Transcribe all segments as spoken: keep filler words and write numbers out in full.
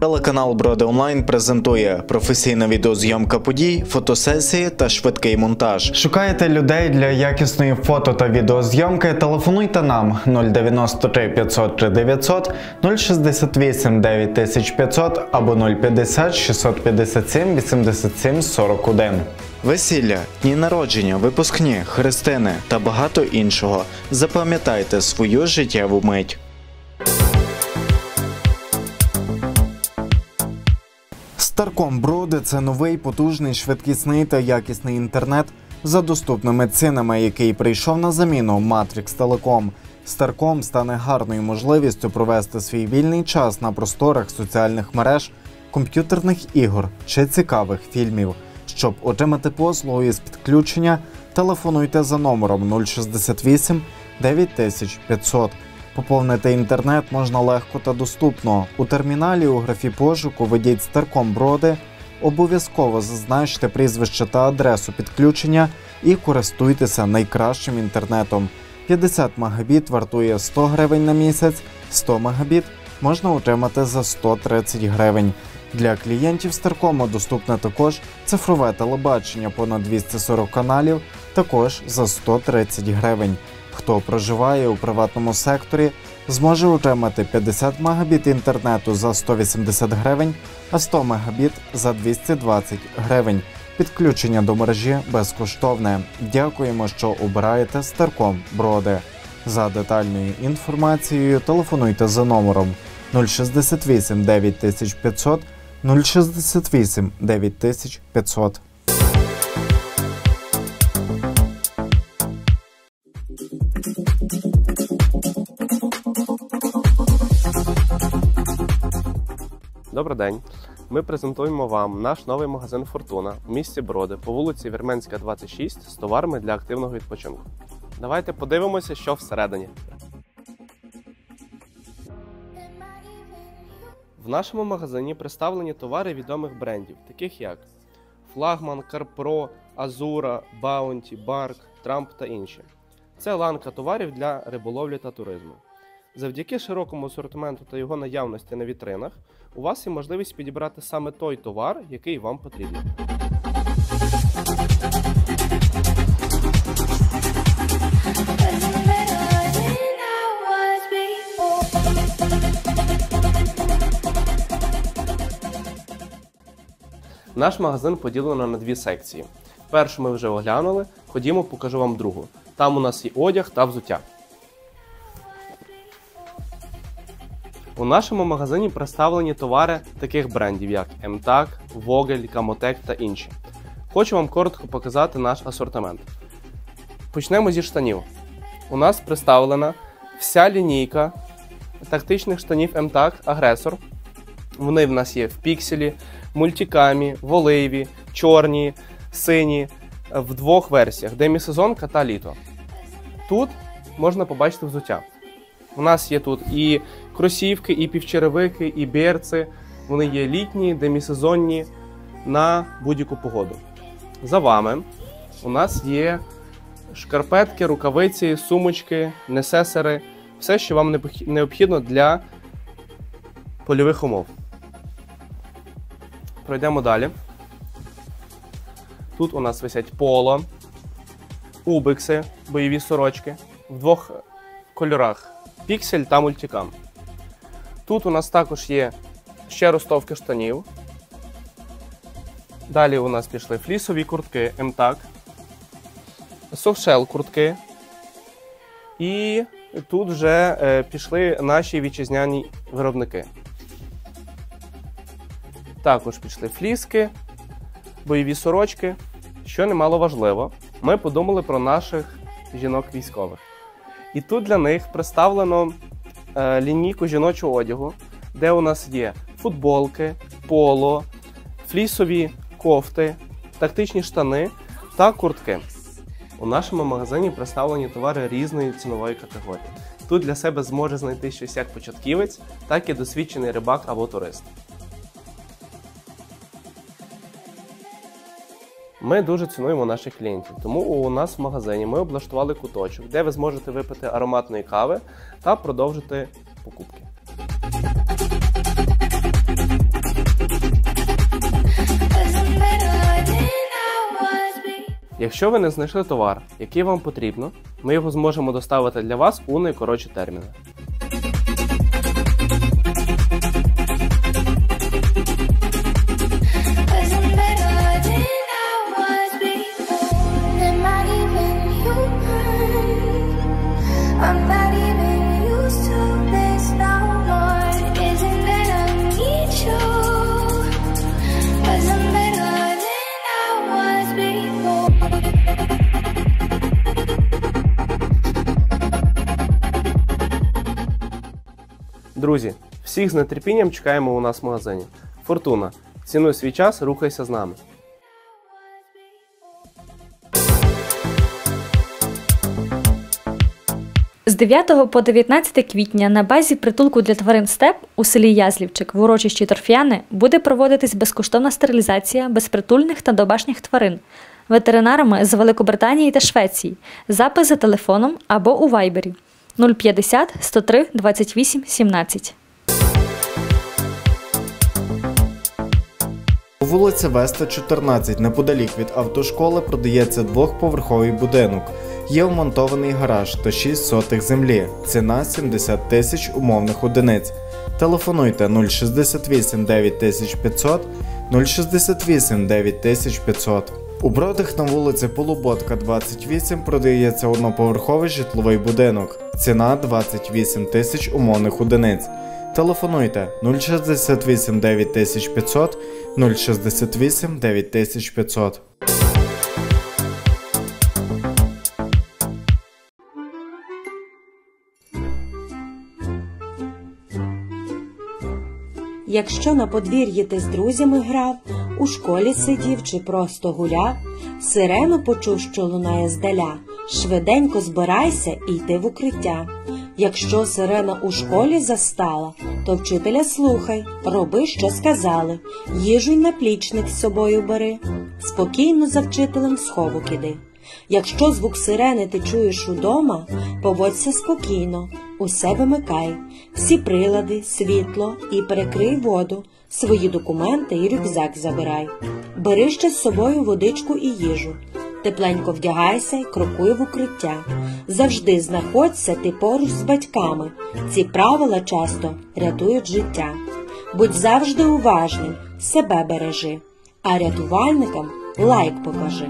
Телеканал Броди Онлайн презентує професійна відеозйомка подій, фотосесії та швидкий монтаж. Шукаєте людей для якісної фото та відеозйомки? Телефонуйте нам нуль дев'яносто три п'ятсот три дев'ятсот, нуль шістдесят вісім дев'ять тисяч п'ятсот або нуль п'ятдесят шістсот п'ятдесят сім вісімдесят сім сорок один. Весілля, дні народження, випускні, хрестини та багато іншого. Запам'ятайте свою життєву мить. Старком Броди – це новий, потужний, швидкісний та якісний інтернет за доступними цінами, який прийшов на заміну Matrix Telecom. Старком стане гарною можливістю провести свій вільний час на просторах соціальних мереж, комп'ютерних ігор чи цікавих фільмів. Щоб отримати послугу із підключення, телефонуйте за номером нуль шістдесят вісім дев'ять тисяч п'ятсот. Поповнити інтернет можна легко та доступно. У терміналі у графі пошуку введіть Старком Броди, обов'язково зазначте прізвище та адресу підключення і користуйтеся найкращим інтернетом. п'ятдесят мегабіт вартує сто гривень на місяць, сто мегабіт можна отримати за сто тридцять гривень. Для клієнтів Старкому доступне також цифрове телебачення понад двісті сорок каналів, також за сто тридцять гривень. Хто проживає у приватному секторі, зможе отримати п'ятдесят мегабіт інтернету за сто вісімдесят гривень, а сто мегабіт за двісті двадцять гривень. Підключення до мережі безкоштовне. Дякуємо, що обираєте Старком Броди. За детальною інформацією телефонуйте за номером нуль шістдесят вісім дев'ять тисяч п'ятсот, нуль шістдесят вісім дев'ять тисяч п'ятсот. Добрий день! Ми презентуємо вам наш новий магазин «Фортуна» в місті Броди по вулиці Вірменська, двадцять шість з товарами для активного відпочинку. Давайте подивимося, що всередині. В нашому магазині представлені товари відомих брендів, таких як Флагман, Карпро, Азура, Баунті, Барк, Трамп та інші. Це ланка товарів для риболовлі та туризму. Завдяки широкому асортименту та його наявності на вітринах, у вас є можливість підібрати саме той товар, який вам потрібен. Наш магазин поділено на дві секції. Першу ми вже оглянули, ходімо, покажу вам другу. Там у нас є одяг та взуття. У нашому магазині представлені товари таких брендів, як Емтак, Вогель, Камотек та інші. Хочу вам коротко показати наш асортимент. Почнемо зі штанів. У нас представлена вся лінійка тактичних штанів Емтак Агресор. Вони в нас є в пікселі, мультикамі, в оливі, чорні, сині, в двох версіях – демісезонка та літо. Тут можна побачити взуття. У нас є тут і кросівки, і півчеревики, і берці. Вони є літні, демісезонні, на будь-яку погоду. За вами у нас є шкарпетки, рукавиці, сумочки, несесери. Все, що вам необхідно для польових умов. Пройдемо далі. Тут у нас висять поло, убикси, бойові сорочки в двох кольорах. Піксель та мультикам. Тут у нас також є ще ростовки штанів. Далі у нас пішли флісові куртки Емтак, софтшел куртки. І тут вже е, пішли наші вітчизняні виробники. Також пішли фліски, бойові сорочки. Що немало важливо, ми подумали про наших жінок-військових. І тут для них представлено е, лінійку жіночого одягу, де у нас є футболки, поло, флісові кофти, тактичні штани та куртки. У нашому магазині представлені товари різної цінової категорії. Тут для себе зможе знайти щось як початківець, так і досвідчений рибак або турист. Ми дуже цінуємо наших клієнтів, тому у нас в магазині ми облаштували куточок, де ви зможете випити ароматної кави та продовжити покупки. Якщо ви не знайшли товар, який вам потрібно, ми його зможемо доставити для вас у найкоротші терміни. Друзі, всіх з нетерпінням чекаємо у нас в магазині. Фортуна. Цінуй свій час, рухайся з нами. З дев'ятого по дев'ятнадцяте квітня на базі притулку для тварин «Степ» у селі Язлівчик в урочищі Торф'яни буде проводитись безкоштовна стерилізація безпритульних та домашніх тварин ветеринарами з Великобританії та Швеції. Запис за телефоном або у вайбері нуль п'ятдесят сто три двадцять вісім сімнадцять. У вулиці Веста, чотирнадцять, неподалік від автошколи, продається двохповерховий будинок. Є вмонтований гараж та шість сотих землі. Ціна сімдесят тисяч умовних одиниць. Телефонуйте нуль шістдесят вісім дев'ять тисяч п'ятсот, нуль шістдесят вісім дев'ять тисяч п'ятсот. У Бродах на вулиці Полуботка, двадцять вісім, продається одноповерховий житловий будинок. Ціна двадцять вісім тисяч умовних одиниць. Телефонуйте нуль шістдесят вісім дев'ять тисяч п'ятсот, нуль шістдесят вісім дев'ять тисяч п'ятсот. Якщо на подвір'ї ти з друзями грав, у школі сидів чи просто гуляв, сирену почув, що лунає здаля, швиденько збирайся і йди в укриття. Якщо сирена у школі застала, то вчителя слухай, роби, що сказали, їжу й наплічник з собою бери, спокійно за вчителем в сховок іди. Якщо звук сирени ти чуєш удома, поводься спокійно, усе вимикай, всі прилади, світло і перекрий воду, свої документи і рюкзак забирай. Бери ще з собою водичку і їжу, тепленько вдягайся й крокуй в укриття. Завжди знаходься ти поруч з батьками, ці правила часто рятують життя. Будь завжди уважним, себе бережи, а рятувальникам лайк покажи.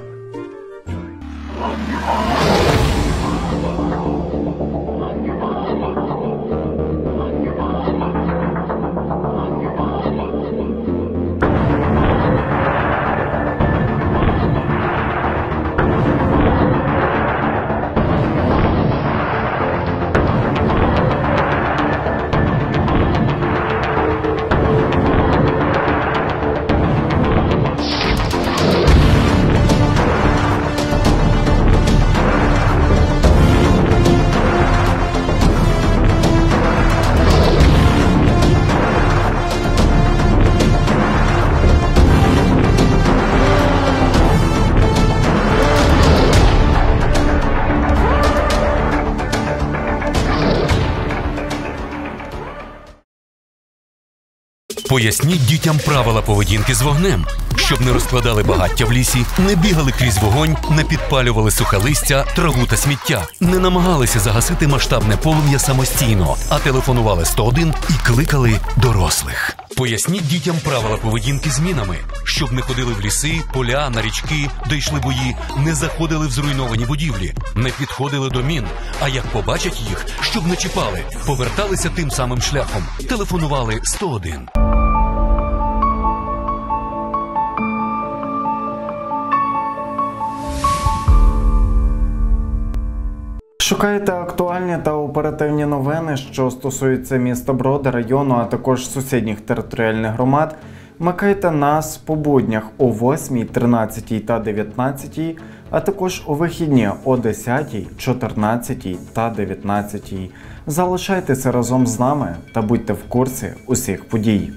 Поясніть дітям правила поведінки з вогнем, щоб не розкладали багаття в лісі, не бігали крізь вогонь, не підпалювали сухе листя, траву та сміття, не намагалися загасити масштабне полум'я самостійно, а телефонували сто один і кликали дорослих. Поясніть дітям правила поведінки з мінами, щоб не ходили в ліси, поля, на річки, де йшли бої, не заходили в зруйновані будівлі, не підходили до мін, а як побачать їх, щоб не чіпали, поверталися тим самим шляхом, телефонували сто один. Шукаєте актуальні та оперативні новини, що стосуються міста Броди, району, а також сусідніх територіальних громад? Вмикайте нас по буднях о восьмій, тринадцятій та дев'ятнадцятій, а також у вихідні о десятій, чотирнадцятій та дев'ятнадцятій. Залишайтеся разом з нами та будьте в курсі усіх подій.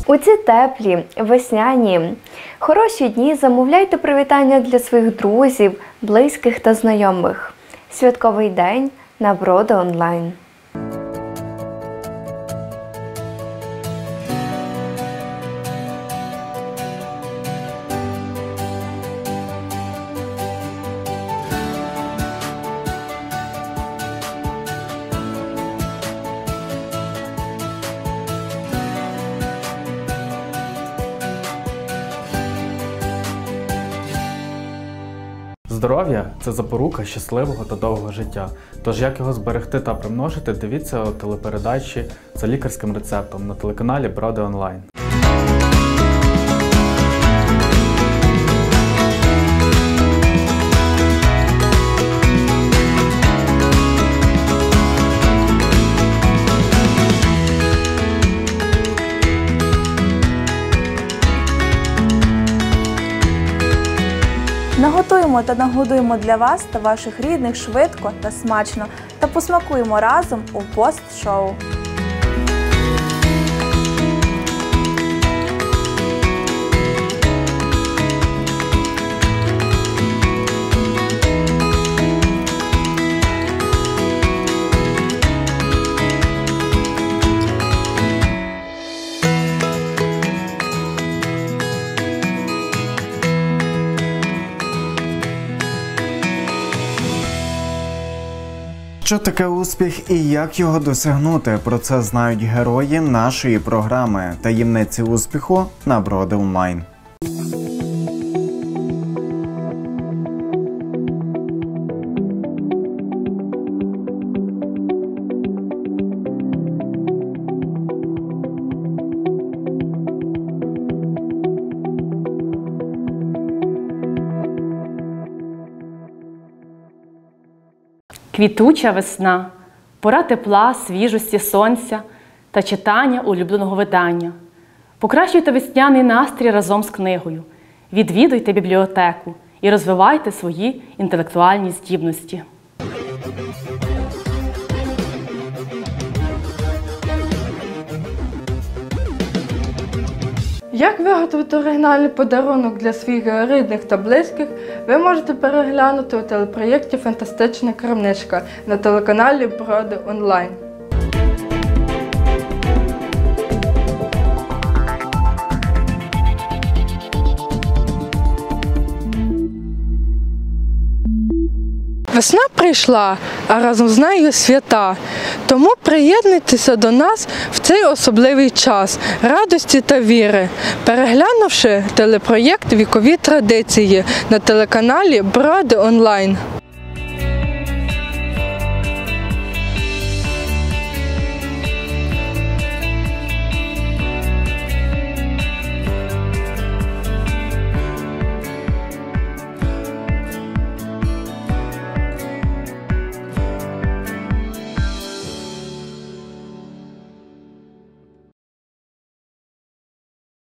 У ці теплі, весняні, хороші дні замовляйте привітання для своїх друзів, близьких та знайомих. Святковий день на Броди онлайн. Здоров'я – це запорука щасливого та довгого життя. Тож як його зберегти та примножити, дивіться у телепередачі за лікарським рецептом на телеканалі Броди онлайн. Наготуємо та нагодуємо для вас та ваших рідних швидко та смачно та посмакуємо разом у пост-шоу. Що таке успіх і як його досягнути? Про це знають герої нашої програми «Таємниці успіху» на Броди онлайн. Квітуча весна, пора тепла, свіжості, сонця та читання улюбленого видання. Покращуйте весняний настрій разом з книгою, відвідуйте бібліотеку і розвивайте свої інтелектуальні здібності. Як виготовити оригінальний подарунок для своїх рідних та близьких, ви можете переглянути у телепроєкті «Фантастична крамничка» на телеканалі Броди онлайн. Весна прийшла, а разом з нею свята. Тому приєднуйтеся до нас в цей особливий час радості та віри, переглянувши телепроєкт «Вікові традиції» на телеканалі Броди онлайн.